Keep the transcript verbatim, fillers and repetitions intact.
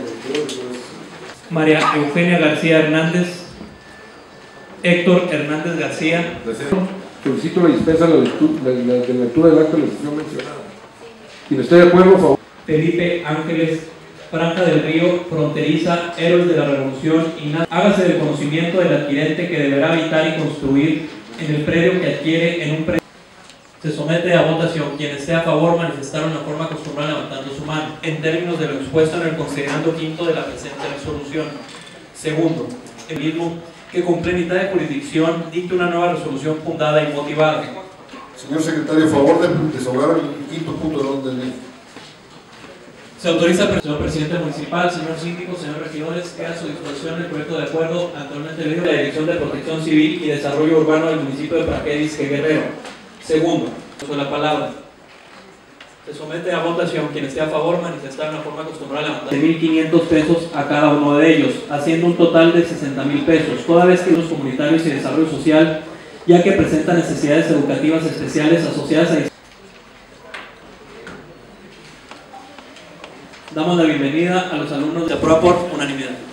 María Eugenia García Hernández. Héctor Hernández García. Solicito la dispensa de la, la, la, de la lectura del acto de la sesión mencionada. Quien esté de acuerdo, por favor. Felipe Ángeles Franja del Río, fronteriza, héroes de la Revolución, y hágase del conocimiento del adquirente que deberá habitar y construir en el predio que adquiere en un predio. Se somete a votación. Quien esté a favor manifestaron la forma acostumbrada levantando su mano, en términos de lo expuesto en el considerando quinto de la presente resolución. Segundo, el mismo que con plenitud de jurisdicción dicte una nueva resolución fundada y motivada. Señor secretario, a favor de desahogar el quinto punto del orden del día. Se autoriza al señor presidente municipal, señor síndico, señores regidores, que a su disposición el proyecto de acuerdo actualmente leído de la Dirección de Protección Civil y Desarrollo Urbano del municipio de Paraquedis, que Guerrero. Segundo, con la palabra. Se somete a votación. Quien esté a favor manifestar una forma acostumbrada a levantar de mil quinientos pesos a cada uno de ellos, haciendo un total de sesenta mil pesos, toda vez que los comunitarios y desarrollo social, ya que presentan necesidades educativas especiales asociadas a... Damos la bienvenida a los alumnos de aprueba por unanimidad.